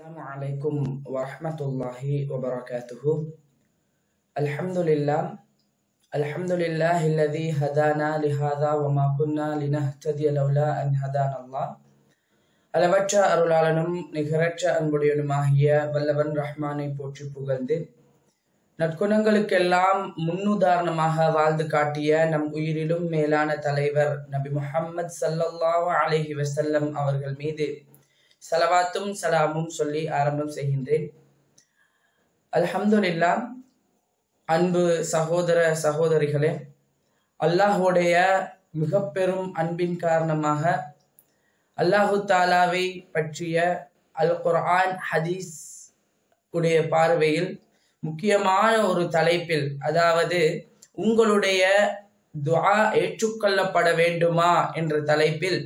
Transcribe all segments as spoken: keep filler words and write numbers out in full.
Assalamualaikum warahmatullahi wabarakatuh. Alhamdulillah. Alhamdulillahilladzi hadana lihadha wa ma kunna linahtadiya laula an hadana Allah. அளவற்ற அருளாளனும் நிகரற்ற அன்புடையனுமாகிய வல்லவன் ரஹ்மானை போற்றி புகழ்ந்து நற்குணங்களுக்கெல்லாம் முன்னுதாரணமாக வாழ்ந்து காட்டிய நம் உயிரிலும் மேலான தலைவர் நபி முஹம்மது ஸல்லல்லாஹு அலைஹி வஸல்லம் அவர்கள் மீது சலவாத்தும் சலாமும் சொல்லி ஆரம்பம் செய்கின்றேன். அல்ஹம்துலில்லாஹ். அன்பு சகோதர சகோதரிகளே, அல்லாஹுடைய மிக பெரும் அன்பின் காரணமாக அல்லாஹு தாலாவை பற்றிய அல் குர்ஆன் ஹதீஸ் உடைய பார்வையில் முக்கியமான ஒரு தலைப்பில், அதாவது உங்களுடைய துஆ ஏற்றுக்கொள்ளப்பட வேண்டுமா என்ற தலைப்பில்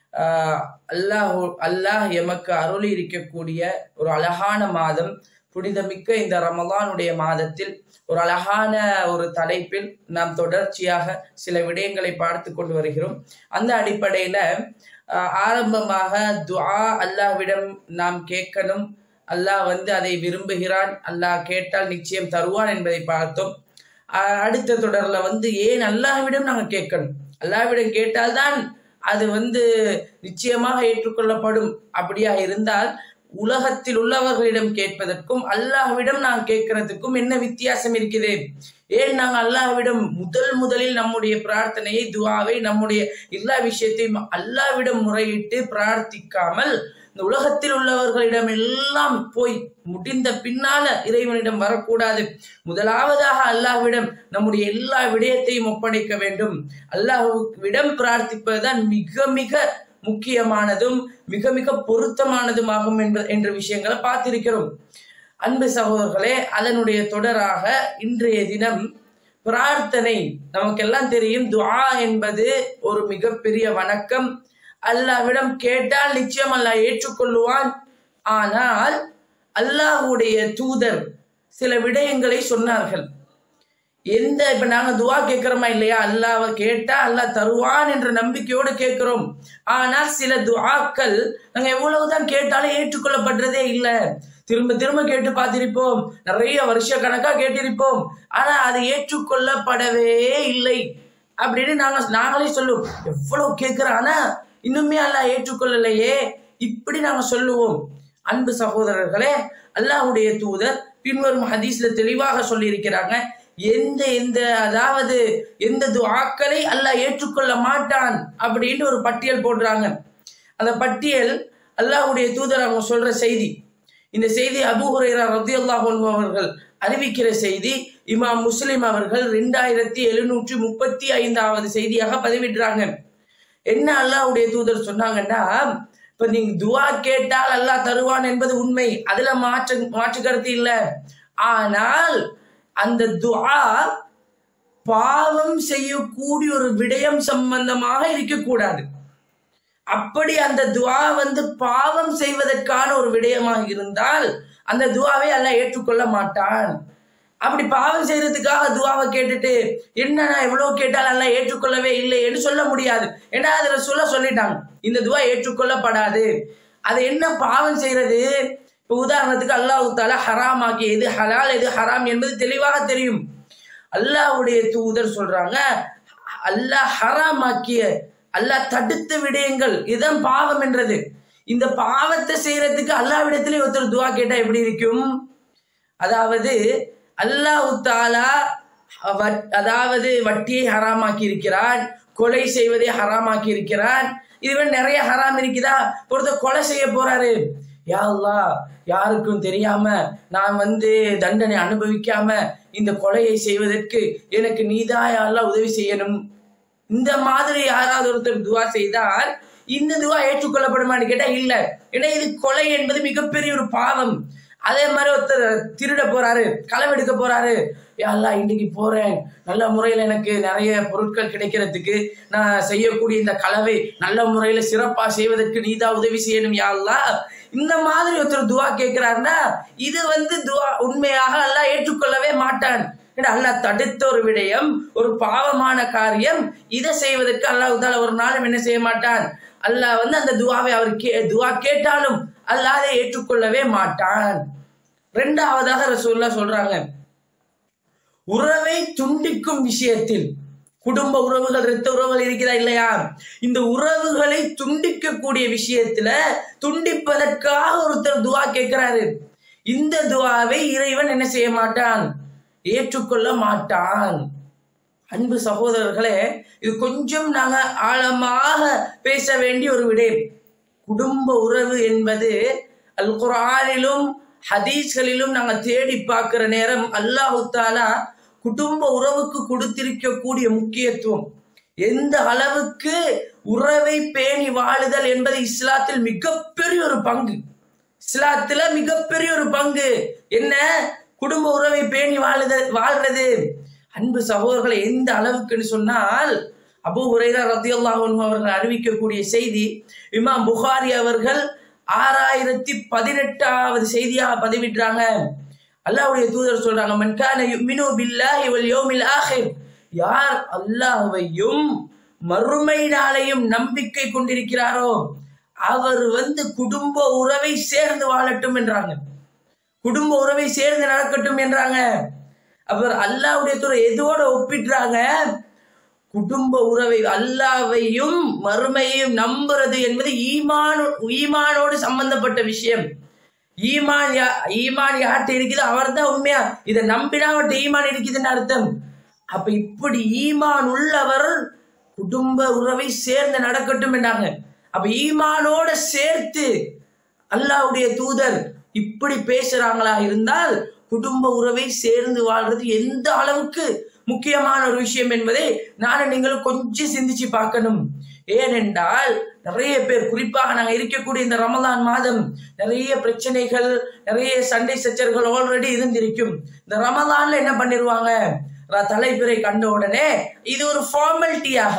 அல்லாஹு அல்லாஹ் எமக்கு அருளி இருக்கக்கூடிய ஒரு அழகான மாதம், புனிதமிக்க இந்த ரமலானுடைய மாதத்தில் ஒரு அழகான ஒரு தலைப்பில் நாம் தொடர்ச்சியாக சில விடயங்களை பார்த்து கொண்டு வருகிறோம். அந்த அடிப்படையில ஆரம்பமாக துஆ அல்லாஹ்விடம் நாம் கேட்கணும். அல்லாஹ் வந்து அதை விரும்புகிறான், அல்லாஹ் கேட்டால் நிச்சயம் தருவான் என்பதை பார்த்தோம். அடுத்த தொடர்ல வந்து ஏன் அல்லாஹ்விடம் நாங்கள் கேட்கணும், அல்லாஹ்விடம் கேட்டால்தான் அது வந்து நிச்சயமாக ஏற்றுக்கொள்ளப்படும். அப்படியா இருந்தால் உலகத்தில் உள்ளவர்களிடம் கேட்பதற்கும் அல்லாஹ்விடம் நான் கேட்கறதுக்கும் என்ன வித்தியாசம் இருக்குது? ஏன் நாங்கள் அல்லாஹ்விடம் முதல் முதலில் நம்முடைய பிரார்த்தனையை, துஆவை, நம்முடைய எல்லா விஷயத்தையும் அல்லாஹ்விடம் முறையிட்டு பிரார்த்திக்காமல் இந்த உலகத்தில் உள்ளவர்களிடம் எல்லாம் போய் முடிந்த பின்னால இறைவனிடம் வரக்கூடாது? முதலாவதாக அல்லாஹ்விடம் நம்முடைய எல்லா விடயத்தையும் ஒப்படைக்க வேண்டும். அல்லாஹ்விடம் பிரார்த்திப்பதுதான் மிக மிக முக்கியமானதும் மிக மிக பொருத்தமானதுமாகும் என்பது என்ற விஷயங்களை பார்த்திருக்கிறோம். அன்பு சகோதரர்களே, அதனுடைய தொடராக இன்றைய தினம் பிரார்த்தனை. நமக்கெல்லாம் தெரியும், துஆ என்பது ஒரு மிகப்பெரிய வணக்கம். அல்லாஹ்விடம் கேட்டால் நிச்சயம் அல்லாஹ் ஏற்றுக்கொள்ளுவான். ஆனால் அல்லாஹ்வுடைய தூதர் சில விடயங்களை சொன்னார்கள். எந்த இப்ப நாங்க துஆ கேட்கிறோமா இல்லையா, அல்லாஹ்வை கேட்டா அல்லாஹ் தருவான் என்ற நம்பிக்கையோடு கேட்கிறோம். ஆனால் சில துஆக்கள் நாங்க எவ்வளவுதான் கேட்டாலும் ஏற்றுக்கொள்ளப்படுறதே இல்லை. திரும்ப திரும்ப கேட்டு பார்த்திருப்போம், நிறைய வருஷ கணக்கா கேட்டிருப்போம், ஆனா அது ஏற்றுக்கொள்ளப்படவே இல்லை அப்படின்னு நாங்க நாங்களே சொல்லுவோம். எவ்வளவு கேட்கிறோம், ஆனா இன்னுமே அல்லாஹ் ஏற்றுக்கொள்ளலையே, இப்படி நாங்க சொல்லுவோம். அன்பு சகோதரர்களே, அல்லாஹ்வுடைய தூதர் பின்வரும் ஹதீஸ்ல தெளிவாக சொல்லி இருக்கிறாங்க, எந்த எந்த அதாவது எந்த துஆக்களை அல்லாஹ் ஏற்றுக்கொள்ள மாட்டான் அப்படின்னு ஒரு பட்டியல் போடுறாங்க. அந்த பட்டியல் அல்லாஹ்வுடைய தூதர் அவங்க சொல்ற செய்தி. இந்த செய்தி அபூ ஹுரைரா ரலியல்லாஹு அன்ஹு அவர்கள் அறிவிக்கிற செய்தி. இமாம் முஸ்லிம் அவர்கள் இரண்டாயிரத்தி எழுநூற்றி முப்பத்தி ஐந்தாவது செய்தியாக பதிவிடுறாங்க. என்ன அல்லாஹ்வுடைய தூதர் சொன்னாங்கன்னா, இப்ப நீங்க துஆ கேட்டால் அல்லாஹ் தருவான் என்பது உண்மை, அதுல மாற்று மாற்று கருத்து இல்லை. ஆனால் அந்த துஆ பாவம் செய்யக்கூடிய ஒரு விடயம் சம்பந்தமாக இருக்கக்கூடாது. அப்படி அந்த துஆ வந்து பாவம் செய்வதற்கான ஒரு விடயமாக இருந்தால் அந்த துஆவை அல்லாஹ் ஏற்றுக்கொள்ள மாட்டான். அப்படி பாவம் செய்யறதுக்காக துஆவை கேட்டுட்டு என்னன்னா எவ்வளவு கேட்டால் அல்லாஹ் ஏற்றுக்கொள்ளவே இல்லை என்று சொல்ல முடியாது. ஏன்னா அதுல சொல்ல சொல்லிட்டாங்க, இந்த துஆ ஏற்றுக்கொள்ளப்படாது. அது என்ன பாவம் செய்யறது? இப்போ உதாரணத்துக்கு அல்லாஹ் தஆலா ஹராம் ஆக்கிய எது ஹலால் எது ஹராம் என்பது தெளிவாக தெரியும். அல்லாஹ்வுடைய தூதர் சொல்றாங்க, அல்லாஹ் ஹராம் ஆக்கிய, அல்லாஹ் தடுத்த விடயங்கள் இதுதான் பாவம் என்றது. இந்த பாவத்தை செய்யறதுக்கு அல்லாஹ்விடத்திலே ஒருத்தர் துஆ கேட்டா எப்படி இருக்கும்? அதாவது அல்லாஹ் தஆலா அதாவது வட்டியை ஹராமாக்கி இருக்கிறான், கொலை செய்வதை ஹராமாக்கி இருக்கிறான். இதுவே நிறைய ஹராம் இருக்குதா? ஒருத்தர் கொலை செய்ய போறாரு, யா அல்லாஹ் யாருக்கும் தெரியாம நான் வந்து தண்டனை அனுபவிக்காம இந்த கொலையை செய்வதற்கு எனக்கு நீதான் யா அல்லாஹ் உதவி செய்யணும். இந்த மாதிரி யாராவது ஒருத்தர் துஆ செய்தால் இந்த துஆ ஏற்றுக்கொள்ளப்படுமான்னு கேட்டா இல்ல. ஏன்னா இது கொலை என்பது மிகப்பெரிய ஒரு பாவம். அதே மாதிரி ஒருத்தர் திருட போறாரு, களவெடுக்க போறாரு, யா அல்லாஹ் இன்னைக்கு போறேன், நல்ல முறையில எனக்கு நிறைய பொருட்கள் கிடைக்கிறதுக்கு, நான் செய்யக்கூடிய இந்த களவை நல்ல முறையில சிறப்பா செய்வதற்கு நீதான் உதவி செய்யணும் யா அல்லாஹ். இந்த மாதிரி ஒருத்தர் துஆ கேட்கிறாருன்னா இது வந்து துஆ உண்மையாக அல்லாஹ் ஏற்றுக்கொள்ளவே மாட்டான். அல்லாஹ் தடுத்த ஒரு விடயம், ஒரு பாவமான காரியம், இதை செய்வதற்கு அல்லாஹ் தஆலா ஒரு நாளும் என்ன செய்ய மாட்டான், அல்லாஹ் வந்து அந்த துவாவை அவர் கே துவா கேட்டாலும் அல்லாஹ் அதை ஏற்றுக்கொள்ளவே மாட்டான். இரண்டாவதாக ரசூலுல்லாஹ் சொல்றாங்க, உறவை துண்டிக்கும் விஷயத்தில், குடும்ப உறவுகள் இரத்த உறவுகள் இருக்கிறதா இல்லையா, இந்த உறவுகளை துண்டிக்கக்கூடிய விஷயத்துல துண்டிப்பதற்காக ஒருத்தர் துவா கேட்கிறாரு. இந்த துவாவை இறைவன் என்ன செய்ய மாட்டான், ஏற்றுக்கொள்ள மாட்டான். அன்பு சகோதரர்களே, இது கொஞ்சம் நாங்க ஆழமாக பேச வேண்டிய ஒரு விடயம். குடும்ப உறவு என்பது அல் குர்ஆனிலும் ஹதீஸ்களிலும் நாங்க தேடி பார்க்கிற நேரம் அல்லாஹ் தஆலா குடும்ப உறவுக்கு கொடுத்திருக்கக்கூடிய முக்கியத்துவம், எந்த அளவுக்கு உறவை பேணி வாழுதல் என்பது இஸ்லாத்தில் மிகப்பெரிய ஒரு பங்கு. இஸ்லாத்துல மிகப்பெரிய ஒரு பங்கு என்ன, குடும்ப உறவை பேணி வாழுதல் வாழ்றது. அன்பு சகோதரர்களை, எந்த அளவுக்குன்னு சொன்னால், அபூ ஹுரைரா ரலியல்லாஹு அன்ஹு அவர்கள் அறிவிக்கக்கூடிய செய்தி இமாம் புகாரி அவர்கள் ஆறாயிரத்தி பதினெட்டாவது செய்தியாக பதிவிடுறாங்க. அல்லாஹ்வுடைய தூதர் சொல்றாங்க, மன் கான யுமினு பில்லாஹி வல் யௌமில் ஆகிர், யார் அல்லாஹ்வையும் மறுமை நாளையும் நம்பிக்கை கொண்டிருக்கிறாரோ அவர் வந்து குடும்ப உறவை சேர்ந்து வாழட்டும் என்றாங்க, குடும்ப உறவை சேர்ந்து நடக்கட்டும் என்றாங்க. அவர் அல்லாஹ்வுடைய தூதர் எதோட ஒப்பிடுறாங்க, குடும்ப உறவை, அல்லாஹ்வையும் மறுமையையும் நம்புறது என்பது ஈமான் ஈமானோடு சம்பந்தப்பட்ட விஷயம். ஈமான் யா ஈமான் யார்கிட்ட இருக்குது அவர் தான் உண்மையா இதை நம்பினா அவர்கிட்ட ஈமான் இருக்குதுன்னு அர்த்தம். அப்ப இப்படி ஈமான் உள்ளவர் குடும்ப உறவை சேர்ந்து நடக்கட்டும் என்றாங்க. அப்ப ஈமானோட சேர்த்து அல்லாஹ்வுடைய தூதர் இப்படி பேசுறாங்களா இருந்தால் குடும்ப உறவை சேர்ந்து வாழ்றது எந்த அளவுக்கு முக்கியமான ஒரு விஷயம் என்பதை நானும் நீங்களும் கொஞ்சம் சிந்திச்சு பார்க்கணும். ஏனென்றால் நிறைய பேர், குறிப்பாக நாங்கள் இருக்கக்கூடிய இந்த ரமலான் மாதம் நிறைய பிரச்சனைகள், நிறைய சண்டை சச்சரவுகள் ஆல்ரெடி இருந்திருக்கும். இந்த ரமலான்ல என்ன பண்ணிருவாங்க, தலைப்பிறை கண்ட உடனே இது ஒரு ஃபார்மாலிட்டியாக,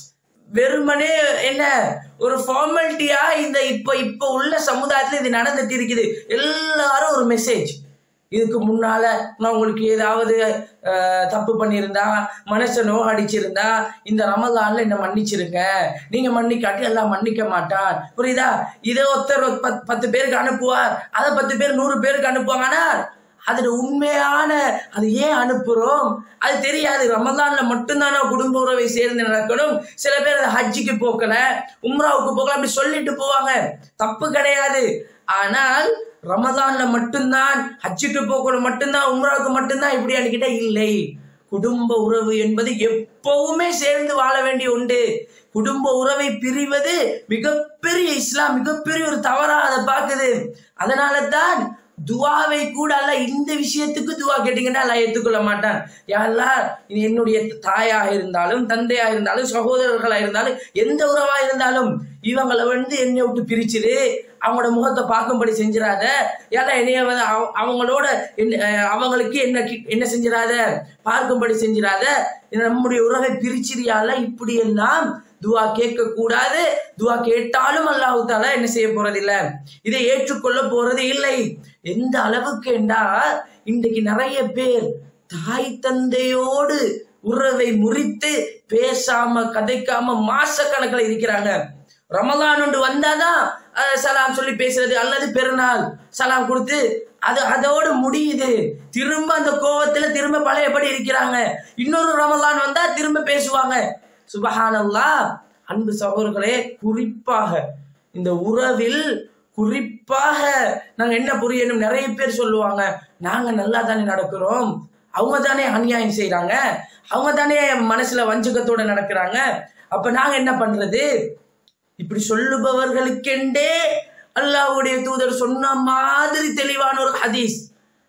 வெறுமனே என்ன ஒரு ஃபார்மாலிட்டியா இந்த இப்ப இப்ப உள்ள சமுதாயத்துல இது நடந்துட்டு இருக்குது. எல்லாரும் ஒரு மெசேஜ், இதுக்கு முன்னால நான் உங்களுக்கு ஏதாவது தப்பு பண்ணியிருந்தா, மனசை நோகடிச்சிருந்தா இந்த ரமலான்ல என்ன மன்னிச்சிருங்க, நீங்க மன்னிக்காட்டி எல்லாம் மன்னிக்க மாட்டான், புரியுதா? இதை ஒருத்தர் பத்து பேருக்கு அனுப்புவார், அதை பத்து பேர் நூறு பேருக்கு அனுப்புவாங்க. ஆனால் அதுல உண்மையான அது ஏன் அனுப்புறோம் அது தெரியாது. ரமலான்ல மட்டும்தான் குடும்ப உறவை சேர்ந்து நடக்கணும். சில பேர் ஹஜ்ஜிக்கு போக்கல, உம்ராவுக்கு போக்கல, அப்படி சொல்லிட்டு போவாங்க, தப்பு கிடையாது. ஆனால் ரமலான்ல மட்டும்தான், ஹஜ்ஜுக்கு போக்கணும் மட்டும்தான், உம்ராவுக்கு மட்டும்தான் இப்படி அன்னிக்கிட்ட இல்லை. குடும்ப உறவு என்பது எப்பவுமே சேர்ந்து வாழ வேண்டிய உண்டு. குடும்ப உறவை பிரிவது மிகப்பெரிய, இஸ்லாம் மிகப்பெரிய ஒரு தவறா அதை பார்க்குது. அதனால தான் துவாவை கூட அல்ல, இந்த விஷயத்துக்கு துவா கேட்டீங்கன்னா அல்ல ஏற்றுக்கொள்ள மாட்டான். யாரெல்லாம் என்னுடைய தாயாக இருந்தாலும், தந்தையாக இருந்தாலும், சகோதரர்களா இருந்தாலும், எந்த உறவா இருந்தாலும் இவங்களை வந்து என்னை விட்டு பிரிச்சிரு, அவங்களோட முகத்தை பார்க்கும்படி செஞ்சிடாத, ஏன்னா என்னைய வந்து அவங்களோட அவங்களுக்கு என்ன என்ன செஞ்சிடாத, பார்க்கும்படி செஞ்சிடாத, நம்முடைய உறவை பிரிச்சிரியால, இப்படி எல்லாம் துவா கேட்க கூடாது. துவா கேட்டாலும் அல்லாஹ் தஆலா என்ன செய்ய போறது இல்ல, இதை ஏற்றுக்கொள்ள போறது இல்லை. எந்த அளவுக்கு என்றால் இன்றைக்கு நிறைய பேர் தாய் தந்தையோடு உறவை முறித்து பேசாம கதைக்காம மாச கணக்கில் இருக்கிறாங்க. ரமலான் ஒன்று வந்தாதான் சலாம் சொல்லி பேசுறது, அல்லது பெருநாள் சலாம் கொடுத்து அது அதோடு முடியுது. திரும்ப அந்த கோவத்துல திரும்ப பழையபடி இருக்கிறாங்க. இன்னொரு ரமலான் வந்தா திரும்ப பேசுவாங்க. சுபஹானல்லாஹ். அன்பு சகோதரர்களே, குறிப்பாக இந்த உறவில் குறிப்பாக நாங்க என்ன புரியணும், நிறைய பேர் சொல்லுவாங்க, நாங்க நல்லா தானே நடக்கிறோம், அவங்க தானே அநியாயம் செய்யறாங்க, அவங்க தானே மனசுல வஞ்சகத்தோட நடக்கிறாங்க, அப்ப நாங்க என்ன பண்றது? இப்படி சொல்லுபவர்களுக்கெண்டே அல்லாஹ்வுடைய தூதர் சொன்ன மாதிரி தெளிவான ஒரு ஹதீஸ்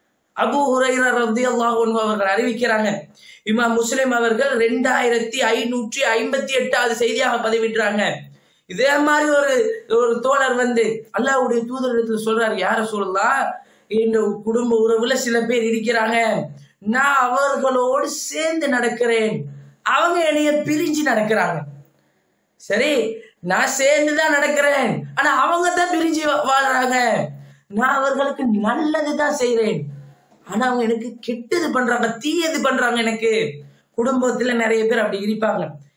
அபூ ஹுரைரா ரலியல்லாஹு அன்ஹு அவர்கள் அறிவிக்கிறாங்க. இமாம் முஸ்லிம் அவர்கள் ரெண்டாயிரத்தி ஐநூற்றி ஐம்பத்தி எட்டாவது செய்தியாக பதிவிடுறாங்க. இதே மாதிரி ஒரு ஒரு தோழர் வந்து அல்லாஹ்வுடைய தூதரிடத்துல சொல்றாரு, யார சொல்லலாம், என்ற குடும்ப உறவுல சில பேர் இருக்கிறாங்க, நான் அவர்களோடு சேர்ந்து நடக்கிறேன், அவங்க என்னைய பிரிஞ்சு நடக்கிறாங்க. சரி, நான் சேர்ந்துதான் நடக்கிறேன், ஆனா அவங்க தான் பிரிஞ்சு வாழ்றாங்க. நான் அவர்களுக்கு நல்லதுதான் செய்யறேன், ஆனா அவங்க எனக்கு கெட்டது பண்றாங்க, தீயது பண்றாங்க. எனக்கு குடும்பத்துல நிறைய பேர் அப்படி இருப்பாங்க.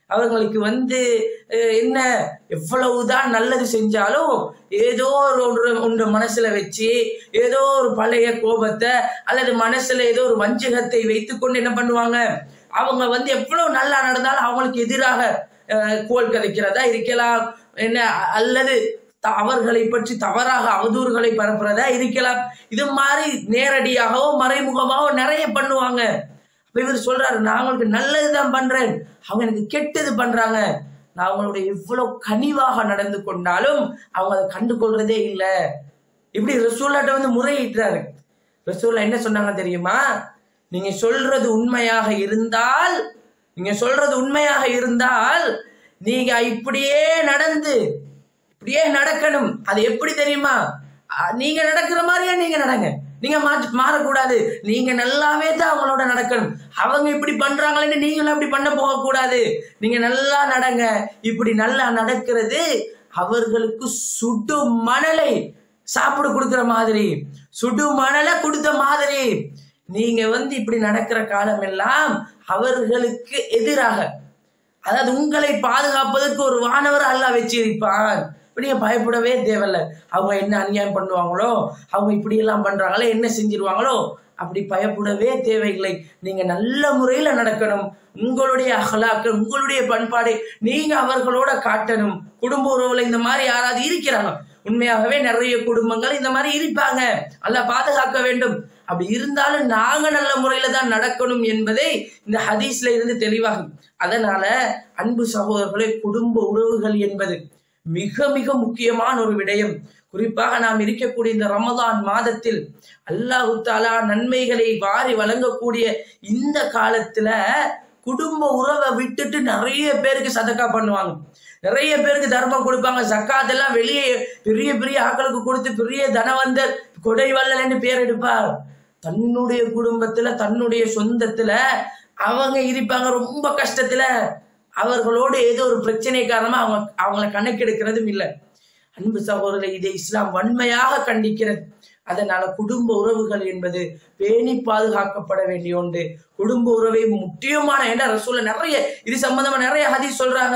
அவங்களுக்கு வந்து என்ன எவ்வளவுதான் நல்லது செஞ்சாலும் ஏதோ ஒரு ஒன்று மனசுல வச்சு ஏதோ ஒரு பழைய கோபத்தை அல்லது மனசுல ஏதோ ஒரு வஞ்சகத்தை வைத்துக்கொண்டு என்ன பண்ணுவாங்க, அவங்க வந்து எவ்வளவு நல்லா நடந்தாலும் அவங்களுக்கு எதிராக கோல் கதைக்கிறதா இருக்கலாம், என்ன அல்லது அவர்களை பற்றி தவறாக அவதூறுகளை பரப்புறதா இருக்கலாம். இது மாதிரி நேரடியாகவோ மறைமுகமாவோ நிறைய பண்ணுவாங்க. இவர் சொல்றாரு, நான் அவங்களுக்கு நல்லதுதான் பண்றேன், அவங்க எனக்கு கெட்டது பண்றாங்க, நான் அவங்களுடைய எவ்வளவு கனிவாக நடந்து கொண்டாலும் அவங்க அதை கண்டு கொள்றதே இல்லை. இப்படி ரசூல்லாட்ட வந்து முறையிட்டாரு. ரசூல்லா என்ன சொன்னாங்க தெரியுமா? நீங்க சொல்றது உண்மையாக இருந்தால் நீங்க சொல்றது உண்மையாக இருந்தால் நீங்க இப்படியே நடந்து இப்படியே நடக்கணும். அது எப்படி தெரியுமா? நீங்க நடக்கிற மாதிரியே நீங்க நடங்க, நீங்க மாறக்கூடாது. நீங்க நல்லாவே தான் அவங்களோட நடக்கணும். அவங்க இப்படி பண்றாங்களேன்னு நீங்களும் அப்படி பண்ண போக கூடாது. நீங்க நல்லா நடங்க. இப்படி நல்லா நடக்கிறது அவர்களுக்கு சுடு மணலை சாப்பிட கொடுக்கிற மாதிரி, சுடு மணலை கொடுத்த மாதிரி. நீங்க வந்து இப்படி நடக்கிற காலம் எல்லாம் அவர்களுக்கு எதிராக, அதாவது உங்களை பாதுகாப்பதற்கு ஒரு வானவர் அல்லாஹ் வச்சிருப்பான். இப்படியே பயப்படவே தேவையில்ல. அவங்க என்ன அநியாயம் பண்ணுவாங்களோ, அவங்க இப்படி எல்லாம் பண்றாங்களோ, என்ன செஞ்சிருவாங்களோ, அப்படி பயப்படவே தேவையில்லை. நீங்க நல்ல முறையில நடக்கணும். உங்களுடைய அஹ்லாக்கு, உங்களுடைய பண்பாடை நீங்க அவர்களோட காட்டணும். குடும்ப உறவுல இந்த மாதிரி யாராவது இருக்கிறாங்க, உண்மையாகவே நிறைய குடும்பங்கள் இந்த மாதிரி இருப்பாங்க, அல்லாஹ் பாதுகாக்க வேண்டும். அப்படி இருந்தாலும் நாங்க நல்ல முறையில தான் நடக்கணும் என்பதை இந்த ஹதீஸ்ல இருந்து தெளிவாகும். அதனால அன்பு சகோதரர்களே, குடும்ப உறவுகள் என்பது மிக மிக முக்கியமான ஒரு விடயம். குறிப்பாக நாம் இருக்கக்கூடிய இந்த ரமதான் மாதத்தில் அல்லாஹ் தஆலா நன்மைகளை வாரி வழங்கக்கூடிய இந்த காலத்துல குடும்ப உறவை விட்டுட்டு நிறைய பேருக்கு சதக்கா பண்ணுவாங்க, நிறைய பேருக்கு தர்மம் கொடுப்பாங்க, ஜக்காத் எல்லாம் வெளியே பெரிய பெரிய ஆட்களுக்கு கொடுத்து பெரிய தனவந்தர் கொடை வள்ளல் என்று பேர் எடுப்பார். தன்னுடைய குடும்பத்துல தன்னுடைய சொந்தத்துல அவங்க இருப்பாங்க ரொம்ப கஷ்டத்துல, அவர்களோடு ஏதோ ஒரு பிரச்சனை காரணமா அவங்க அவங்களை கணக்கெடுக்கிறதும் இல்லை. அன்பு சகோதரர்களை, இதை இஸ்லாம் வன்மையாக கண்டிக்கிறது. அதனால குடும்ப உறவுகள் என்பது பேணி பாதுகாக்கப்பட வேண்டிய ஒன்று. குடும்ப உறவை முக்கியமான என்ற ரசூலுல்லாஹ் நிறைய இது சம்பந்தமா நிறைய ஹதீஸ் சொல்றாங்க.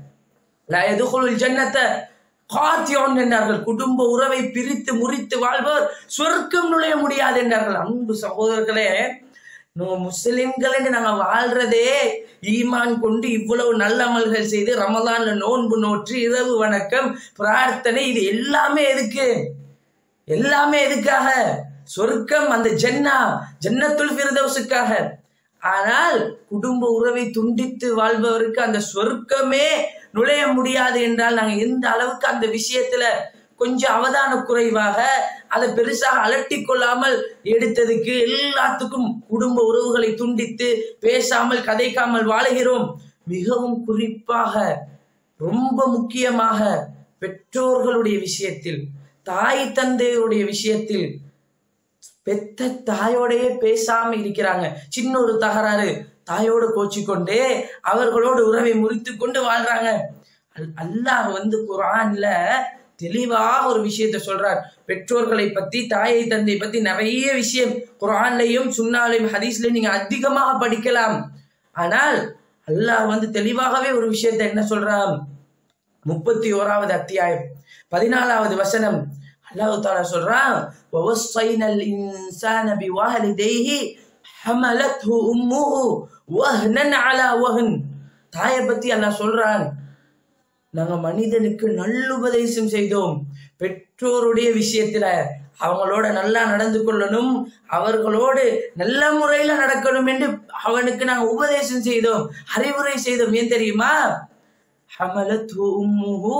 லா யதுகுலுல் ஜன்னத காத்தியோன் என்றார்கள். குடும்ப உறவை பிரித்து முறித்து வாழ்பவர் சொர்க்கம் நுழைய முடியாது என்றார்கள். அன்பு சகோதரர்களே, முஸ்லிம்கள் என்று நாங்க வாழ்றதே ஈமான் கொண்டு இவ்வளவு நல்ல அமல்கள் செய்து ரமலான்ல நோன்பு நோற்று இரவு வணக்கம் பிரார்த்தனை, இது எல்லாமே எதுக்கு? எல்லாமே எதுக்காக? சொர்க்கம், அந்த ஜன்னா ஜன்னத்துல் ஃபிர்தௌஸுக்காக. ஆனால் குடும்ப உறவை துண்டித்து வாழ்பவருக்கு அந்த சொர்க்கமே நுழைய முடியாது என்றால் நாங்க எந்த அளவுக்கு அந்த விஷயத்துல கொஞ்சம் அவதான குறைவாக அதை பெருசாக அலட்டி கொள்ளாமல் எடுத்ததுக்கு எல்லாத்துக்கும் குடும்ப உறவுகளை துண்டித்து பேசாமல் கதைக்காமல் வாழுகிறோம். மிகவும் குறிப்பாக ரொம்ப முக்கியமாக பெற்றோர்களுடைய விஷயத்தில், தாய் தந்தையுடைய விஷயத்தில் பெத்த தாயோடையே பேசாம இருக்கிறாங்க. சின்ன ஒரு தகராறு, தாயோடு கோச்சிக்கொண்டே அவர்களோடு உறவை முறித்து கொண்டு வாழ்றாங்க. அல்லாஹ் வந்து குர்ஆன்ல தெளிவாக ஒரு விஷயத்தை சொல்றார். பெற்றோர்களை பத்தி, தாயை தந்தை பத்தி நிறைய விஷயம் குர்ஆன்லயும் சுன்னாலையும் ஹதீஸ்லயும் நீங்க அதிகமாக படிக்கலாம். ஆனால் அல்லாஹ் வந்து தெளிவாகவே ஒரு விஷயத்தை என்ன சொல்றான்? முப்பத்தி ஓராவது அத்தியாயம் பதினாலாவது வசனம் அல்லாஹ் தஆலா சொல்றான், வவஸ்ஸைனல் இன்சான பிவாலிதைஹி ஹமலத்ஹு உம்முஹு வஹ்னன் அலா வஹ்ன். தாயை பத்தி அல்லாஹ் சொல்றான், நாங்க மனிதனுக்கு நல்லுபதேசம் செய்தோம். பெற்றோருடைய விஷயத்துல அவங்களோட நல்லா நடந்து கொள்ளணும், அவர்களோடு நல்ல முறையில நடக்கணும் என்று அவனுக்கு நாங்க உபதேசம் செய்தோம், அறிவுரை செய்தோம். ஏன் தெரியுமா? ஹமலத்ஹு உம்முஹு,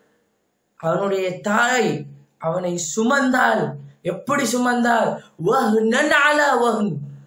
அவனுடைய தாய் அவனை சுமந்தாள். எப்படி சுமந்தாள்? வஹ்னன் அலா வஹ்ன்,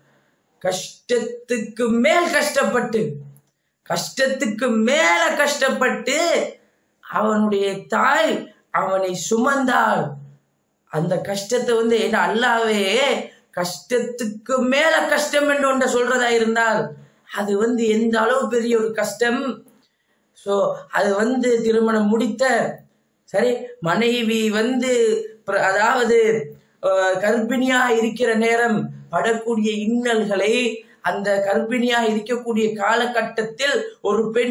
கஷ்டத்துக்கு மேல் கஷ்டப்பட்டு, கஷ்டத்துக்கு மேல கஷ்டப்பட்டு அவனுடைய தாய் அவனை சுமந்தாள். அந்த கஷ்டத்தை வந்து என்ன அல்லாவே கஷ்டத்துக்கு மேல கஷ்டம் என்று ஒன்றை சொல்றதா இருந்தால் அது வந்து எந்த அளவு பெரிய ஒரு கஷ்டம். சோ அது வந்து திருமணம் முடித்த சரி மனைவி வந்து அதாவது கர்ப்பிணியா இருக்கிற நேரம் படக்கூடிய இன்னல்களை, அந்த கர்ப்பிணியா இருக்கக்கூடிய காலகட்டத்தில் ஒரு பெண்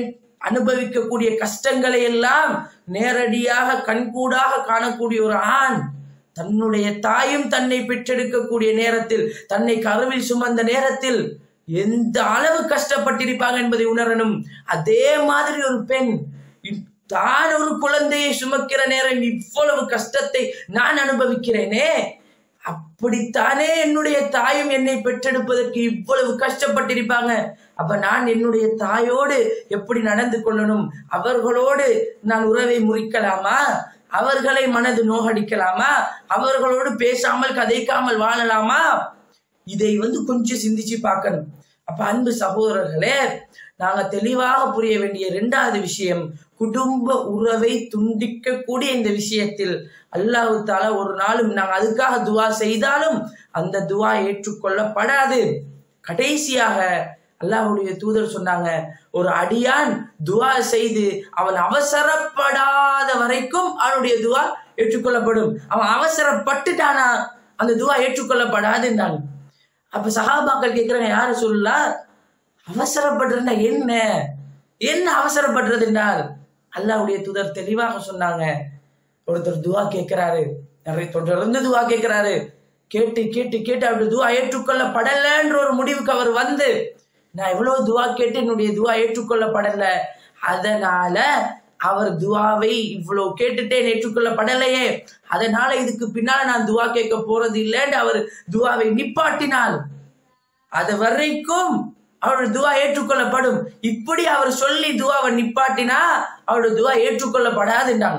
அனுபவிக்கக்கூடிய கஷ்டங்களை எல்லாம் நேரடியாக கண்கூடாக காணக்கூடிய ஒரு ஆண் தன்னுடைய தாயும் தன்னை பெற்றெடுக்கக்கூடிய நேரத்தில், தன்னை கருவில் சுமந்த நேரத்தில் எந்த அளவு கஷ்டப்பட்டிருப்பாங்க என்பதை உணரணும். அதே மாதிரி ஒரு பெண் தான் ஒரு குழந்தையை சுமக்கிற நேரம் இவ்வளவு கஷ்டத்தை நான் அனுபவிக்கிறேனே, அப்படித்தானே என்னுடைய தாயும் என்னை பெற்றெடுப்பதற்கு இவ்வளவு கஷ்டப்பட்டிருப்பாங்க. அப்ப நான் என்னுடைய தாயோடு எப்படி நடந்து கொள்ளணும்? அவர்களோடு நான் உறவை முறிக்கலாமா? அவர்களை மனது நோகடிக்கலாமா? அவர்களோடு பேசாமல் கதைக்காமல் வாழலாமா? இதை வந்து கொஞ்சம் சிந்திச்சு பார்க்கணும். அப்ப அன்பு சகோதரர்களே, நாங்க தெளிவாக புரிய வேண்டிய இரண்டாவது விஷயம், குடும்ப உறவை துண்டிக்க கூடிய இந்த விஷயத்தில் அல்லாஹ் தஆலா ஒரு நாளும் நாங்க அதுக்காக துவா செய்தாலும் அந்த துவா ஏற்றுக்கொள்ளப்படாது. கடைசியாக அல்லாஹ்வுடைய தூதர் சொன்னாங்க, ஒரு அடியான் துவா செய்து அவன் அவசரப்படாத வரைக்கும் அவனுடைய துவா ஏற்றுக்கொள்ளப்படும். அவன் அவசரப்பட்டுட்டானா அந்த துவா ஏற்றுக்கொள்ளப்படாதுன்றாங்க. அப்ப சஹாபாக்கள் கேட்கிறாங்க, யார சொல்லலாம், அவசரப்படுறா என்ன என்ன அவசரப்படுறது என்றால் அல்லாஹ்வுடைய தூதர் தெளிவாக சொன்னாங்க, ஒருத்தர் துவா கேட்கிறாரு, நிறைய தொடர்ந்து துவா கேட்கிறாரு, கேட்டு கேட்டு கேட்டு அவருடைய துவா ஏற்றுக்கொள்ளப்படலைன்ற ஒரு முடிவுக்கு அவர் வந்து, நான் எவ்வளவு துவா கேட்டு என்னுடைய துவா ஏற்றுக்கொள்ளப்படல, அதனால அவர் துவாவை இவ்வளவு கேட்டுட்டேன் ஏற்றுக்கொள்ளப்படலையே, அதனால இதுக்கு பின்னால நான் துவா கேட்க போறது இல்லைன்னு அவர் துவாவை நிப்பாட்டினால் அது வரைக்கும் அவருடைய துவா ஏற்றுக்கொள்ளப்படும். இப்படி அவர் சொல்லி துவாவை நிப்பாட்டினா அவருடைய துவா ஏற்றுக்கொள்ளப்படாதுன்றாங்க.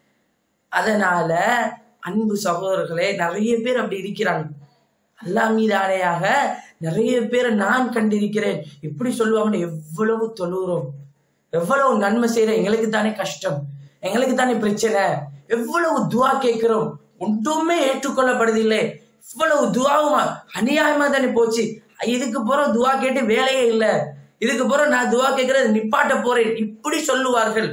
அதனால அன்பு சகோதரர்களே, நிறைய பேர் அப்படி இருக்கிறாங்க. அல்லாஹ் மீது ஆணையாக நிறைய பேரை நான் கண்டிருக்கிறேன். இப்படி சொல்லுவாங்கன்னு, எவ்வளவு தொழுகிறோம், எவ்வளவு நன்மை செய்யறோம், எங்களுக்கு தானே கஷ்டம், எங்களுக்கு தானே பிரச்சனை, எவ்வளவு துவா கேட்கிறோம், ஒன்றுமே ஏற்றுக்கொள்ளப்படுதில்லை, இவ்வளவு துவாவுமா அநியாயமா தானே போச்சு, இதுக்கு போற துவா கேட்டு வேலையே இல்லை, இதுக்கு போற நான் துவா கேட்கறது நிப்பாட்ட போறேன், இப்படி சொல்லுவார்கள்.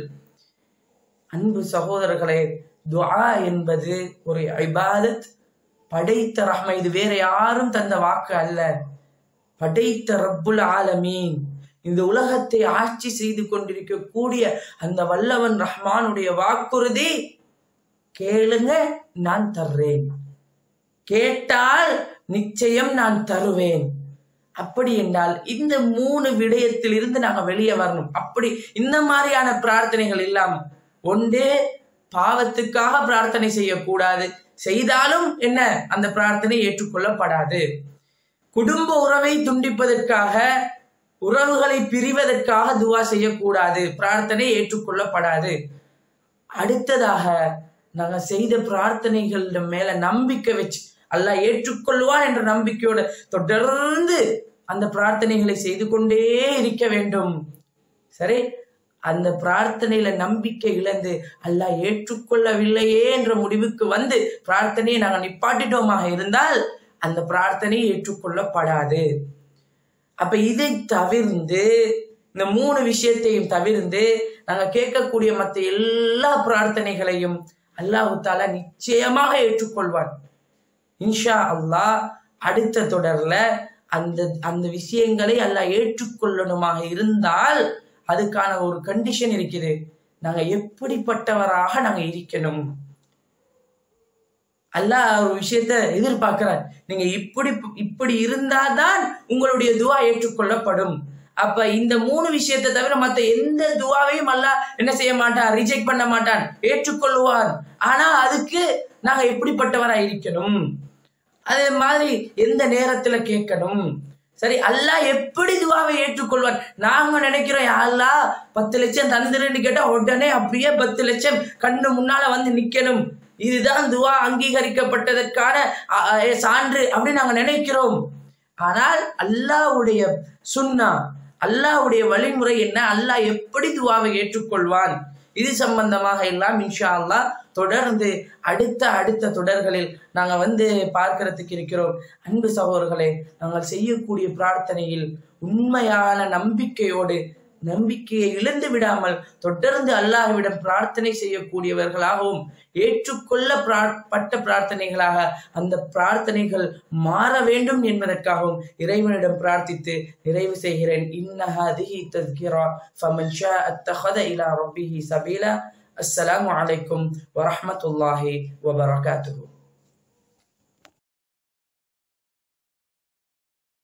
அன்பு சகோதரர்களே, துஆ என்பது ஒரு இபாதத், படைத்த ரஹ்ம, இது வேற யாரும் தந்த வாக்கு அல்ல, படைத்த ரப்புல் ஆலமீன், இந்த உலகத்தை ஆட்சி செய்து கொண்டிருக்க கூடிய அந்த வல்லவன் ரஹ்மானுடைய வாக்குறுதி, கேளுங்க நான் தர்றேன், கேட்டால் நிச்சயம் நான் தருவேன். அப்படி என்றால் இந்த மூணு விடயத்தில் இருந்து நாங்க வெளியே வரணும். அப்படி இந்த மாதிரியான பிரார்த்தனைகள் இல்லாம, ஒன்றே பாவத்துக்காக பிரார்த்தனை செய்யக்கூடாது, செய்தாலும் என்ன அந்த பிரார்த்தனை ஏற்றுக்கொள்ளப்படாது. குடும்ப உறவை துண்டிப்பதற்காக, உறவுகளை பிரிவதற்காக துவா செய்யக்கூடாது, பிரார்த்தனை ஏற்றுக்கொள்ளப்படாது. அடுத்ததாக நாங்க செய்த பிரார்த்தனைகள் மேல நம்பிக்கை வச்சு அல்லாஹ் ஏற்றுக்கொள்வான் என்ற நம்பிக்கையோட தொடர்ந்து அந்த பிரார்த்தனைகளை செய்து கொண்டே இருக்க வேண்டும். சரி, அந்த பிரார்த்தனையில நம்பிக்கை இழந்து அல்லாஹ் ஏற்றுக்கொள்ளவில்லையே என்ற முடிவுக்கு வந்து பிரார்த்தனையை நாங்கள் நிப்பாட்டிட்டோமாக இருந்தால் அந்த பிரார்த்தனை ஏற்றுக்கொள்ளப்படாது. அப்ப இதை தவிர்ந்து, இந்த மூணு விஷயத்தையும் தவிர்ந்து நாங்க கேட்கக்கூடிய மற்ற எல்லா பிரார்த்தனைகளையும் அல்லாஹ் தஆலா நிச்சயமாக ஏற்றுக்கொள்வான். இன்ஷா அல்லாஹ் அடுத்த தொடர்ல அந்த அந்த விஷயங்களை அல்லாஹ் ஏற்றுக்கொள்ளணுமாக இருந்தால் அதுக்கான ஒரு கண்டிஷன் இருக்குது. நாங்க எப்படிப்பட்டவராக நாங்க இருக்கணும், அல்லாஹ் ஒரு விஷயத்த எதிர்பார்க்கிறார். நீங்க இப்படி இப்படி இருந்தாதான் உங்களுடைய துவா ஏற்றுக்கொள்ளப்படும். அப்ப இந்த மூணு விஷயத்தை தவிர மத்த எந்த துவாவையும் அல்லாஹ் என்ன செய்ய மாட்டான், ரிஜெக்ட் பண்ண மாட்டான், ஏற்றுக்கொள்வான். ஆனா அதுக்கு நாங்க எப்படிப்பட்டவரா இருக்கணும், அதே மாதிரி எந்த நேரத்துல கேட்கணும். சரி, அல்லாஹ் எப்படி துவாவை ஏற்றுக்கொள்வான்? நாங்க நினைக்கிறோம் அல்லாஹ் பத்து லட்சம் தந்துருன்னு கேட்டா உடனே அப்படியே பத்து லட்சம் கண்ணு முன்னால வந்து நிக்கணும், இதுதான் துவா அங்கீகரிக்கப்பட்டதற்கான சான்று அப்படின்னு நாங்க நினைக்கிறோம். ஆனால் அல்லாஹ்வுடைய சுன்னா, அல்லாஹ்வுடைய வழிமுறை என்ன, அல்லாஹ் எப்படி துவாவை ஏற்றுக்கொள்வான், இது சம்பந்தமாக எல்லாம் இன்ஷா அல்லாஹ் தொடர்ந்து அடுத்த அடுத்த தொடர்களில் நாங்க வந்து பார்க்கிறதுக்கு இருக்கிறோம். அன்பு சகோதரர்களே, நாங்கள் செய்யக்கூடிய பிரார்த்தனையில் உண்மையான நம்பிக்கையோடு நம்பிக்கையை இழந்து விடாமல் தொடர்ந்து அல்லாஹ்விடம் பிரார்த்தனை செய்யக்கூடியவர்களாகவும் ஏற்றுக்கொள்ள பட்ட பிரார்த்தனைகளாக அந்த பிரார்த்தனைகள் மாற வேண்டும் என்பதற்காகவும் இறைவனிடம் பிரார்த்தித்து நிறைவு செய்கிறேன். இன்ன ஹாதிஹி தஸ்கிரா ஃபமன் ஷாஅ அத்தஹத இலா ரப்பிஹி சபீலா. அஸ்ஸலாமு அலைக்கும் வரஹ்மத்துல்லாஹி வபரகாத்துஹு.